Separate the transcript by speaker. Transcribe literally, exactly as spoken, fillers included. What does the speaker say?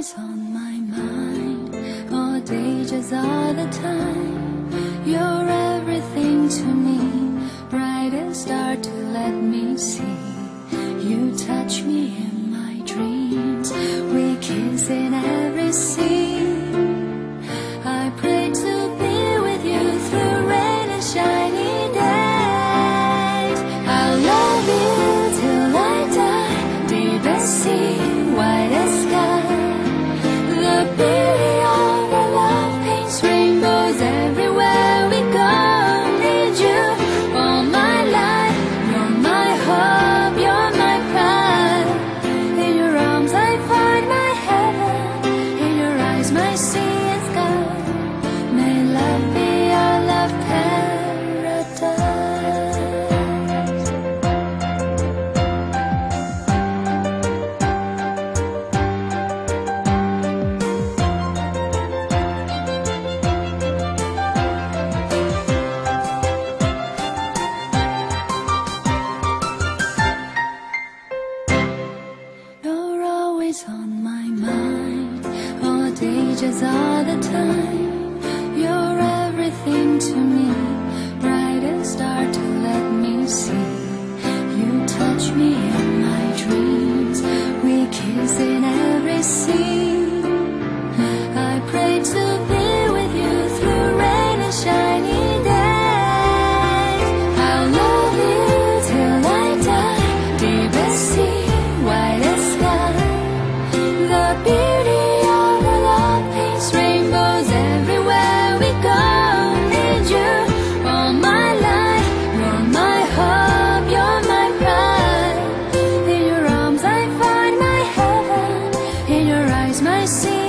Speaker 1: always on my mind, all day, just all the time. You're everything to me, brightest star to let me see. You touch me in my dreams, we kiss in every scene. I pray to be with you through rain and shiny days. I'll love you till I die, deepest sea, widest sky. The beauty of our love paints rainbows everywhere we go. Need you all my life, you're my hope, you're my pride. In your arms I find my heaven, in your eyes my sea and sky. May love be our love paradise. You're always on my mind, all day, just all the time. You're everything to me, brightest star to let me see. You touch me in my dreams, we kiss in every scene. I pray to be with you through rain and shiny days. I'll love you till I die, deepest sea, widest sky. The beauty of our love paints rainbows everywhere we go. Need you all my life, you're my hope, you're my pride. In your arms I find my heaven, in your eyes my sea